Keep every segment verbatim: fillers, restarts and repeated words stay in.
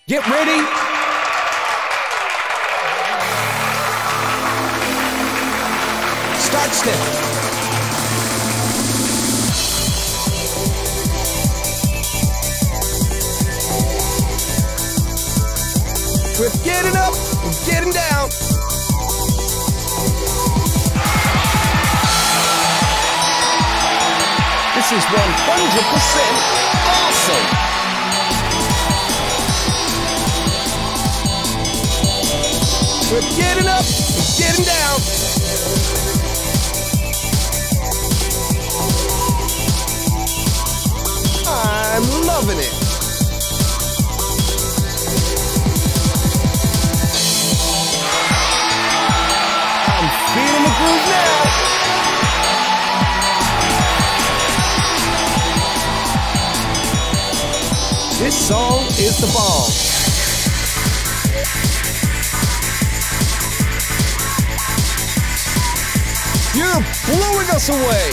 Get ready. Start step. We're getting up, we're getting down. This is one hundred percent awesome. We're getting up, we're getting down. I'm loving it. I'm feeling the groove now. This song is the bomb. You're blowing us away!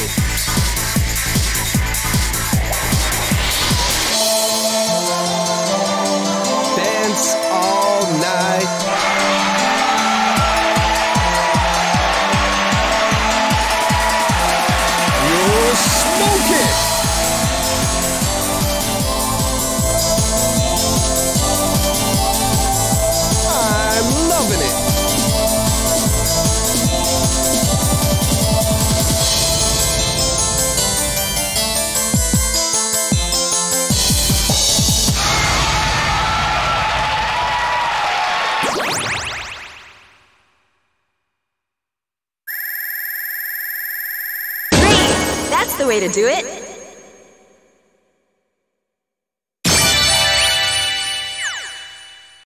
Dance all night. You're smoking! I'm loving it! That's the way to do it.